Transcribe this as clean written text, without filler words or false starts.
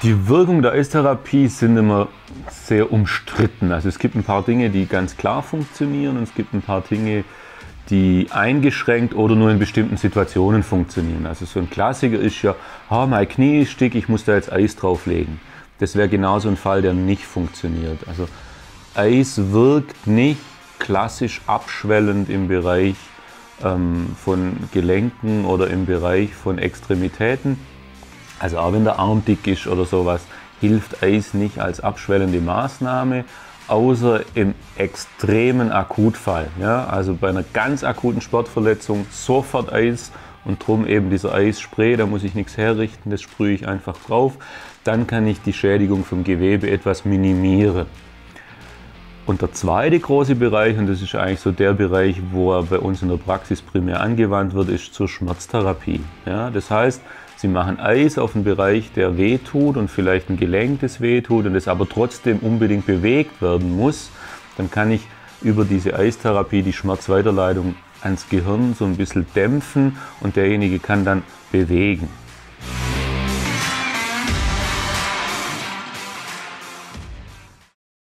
Die Wirkung der Eistherapie sind immer sehr umstritten. Also es gibt ein paar Dinge, die ganz klar funktionieren und es gibt ein paar Dinge, die eingeschränkt oder nur in bestimmten Situationen funktionieren. Also so ein Klassiker ist ja, mein Knie ist dick, ich muss da jetzt Eis drauflegen. Das wäre genauso ein Fall, der nicht funktioniert. Also Eis wirkt nicht klassisch abschwellend im Bereich von Gelenken oder im Bereich von Extremitäten. Also auch wenn der Arm dick ist oder sowas, hilft Eis nicht als abschwellende Maßnahme, außer im extremen Akutfall. Ja? Also bei einer ganz akuten Sportverletzung sofort Eis und drum eben dieser Eisspray, da muss ich nichts herrichten, das sprühe ich einfach drauf. Dann kann ich die Schädigung vom Gewebe etwas minimieren. Und der zweite große Bereich, und das ist eigentlich so der Bereich, wo er bei uns in der Praxis primär angewandt wird, ist zur Schmerztherapie. Ja? Das heißt, Sie machen Eis auf einen Bereich, der wehtut und vielleicht ein Gelenk, das wehtut und das aber trotzdem unbedingt bewegt werden muss. Dann kann ich über diese Eistherapie die Schmerzweiterleitung ans Gehirn so ein bisschen dämpfen und derjenige kann dann bewegen.